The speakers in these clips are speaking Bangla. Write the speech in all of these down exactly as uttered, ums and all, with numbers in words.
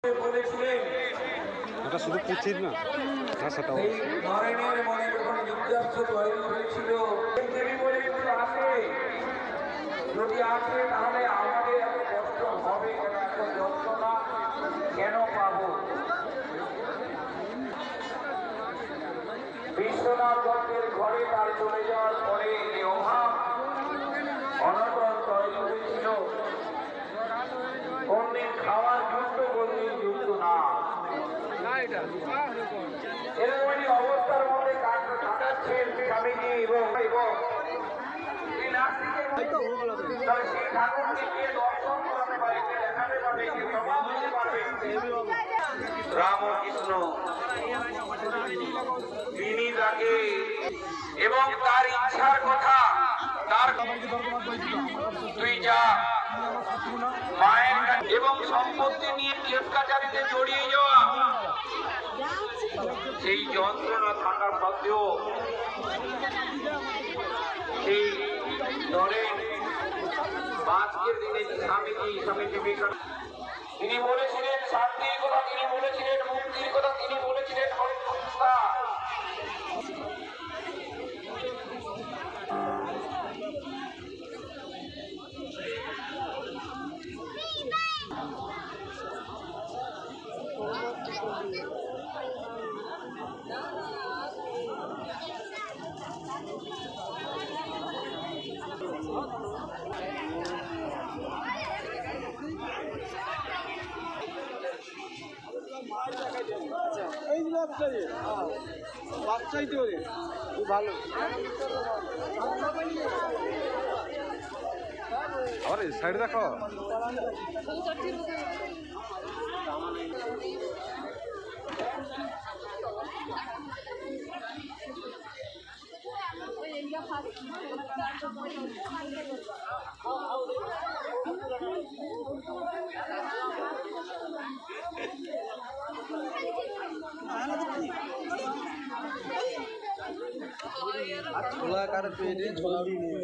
ওটা শুধু পুঁথির না, সেটাও নরেনের মনে যখন নির্যাস তৈরি হয়েছিল, যদি আসে তাহলে আমাদের এত কষ্ট হবে কেন, এত যন্ত্রণা কেন পাবো? বিশ্বনাথ দত্তের ঘরে তার চলে যাওয়ার পরে এই অভাব অনটন তৈরি হয়েছিল। কোনদিন খাওয়ার যুক্ত, কোনদিন যুক্ত না, এরকমই অবস্থার মধ্যে কাটাচ্ছেন স্বামীজি এবং সেই ঠাকুরকে গিয়ে দর্শন করাতে পারে, দেখাতে পারে, প্রমাণ দিতে পারবে রামকৃষ্ণ তিনি তাকে এবং তার ইচ্ছার কথা, তার তুই যা মায়ের এবং সম্পত্তি নিয়ে কেস কাছারিতে জড়িয়ে যাওয়া, সেই যন্ত্রণা থাকা সত্ত্বেও সেই দলের আজকের দিনে স্বামীজি স্বামীজি বিবেকানন্দ তিনি বলেছিলেন শান্তির কথা, তিনি বলেছিলেন মুক্তির কথা, তিনি বলেছিলেন অহিংসা। বাচ্চাই তো ভালো আরে সাইড দেখো ছোলা কার পেটে ঝোলা দিয়ে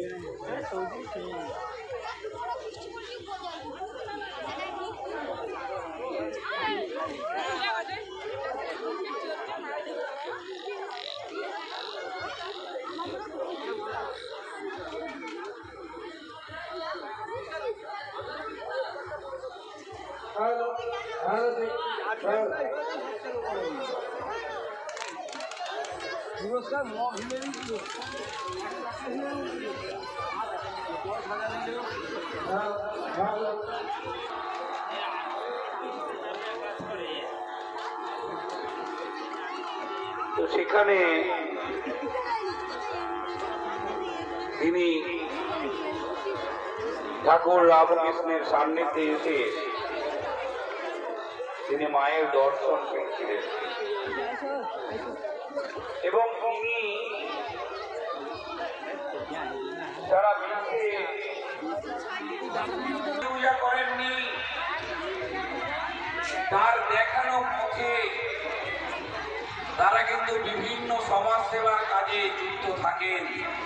পুরস্কার মগ তো সেখানে তিনি ঠাকুর রামকৃষ্ণের সান্নিধ্যে এসে তিনি মায়ের দর্শন পেয়েছিলেন এবং তিনি সারা বিশ্বে পূজা করেননি, তার দেখানো পথে তারা কিন্তু বিভিন্ন সমাজ সেবার কাজে যুক্ত থাকেন।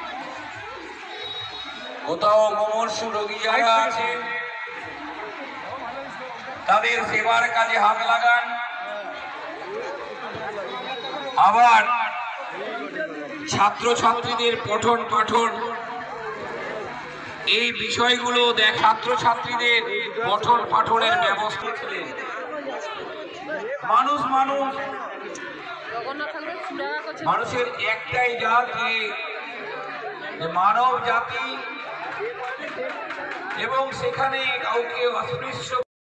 কোথাও মুমূর্ষু রোগী যারা আছেন তাদের সেবার কাজে হাত লাগান, আবার ছাত্রছাত্রীদের পঠন পাঠন এই বিষয়গুলো দেখ ছাত্রছাত্রীদের পঠন পাঠনের ব্যবস্থা ছিলেন। মানুষ মানুষ মানুষের একটাই জাতি, মানব জাতি, এবং সেখানে কাউকে অস্পৃশ্য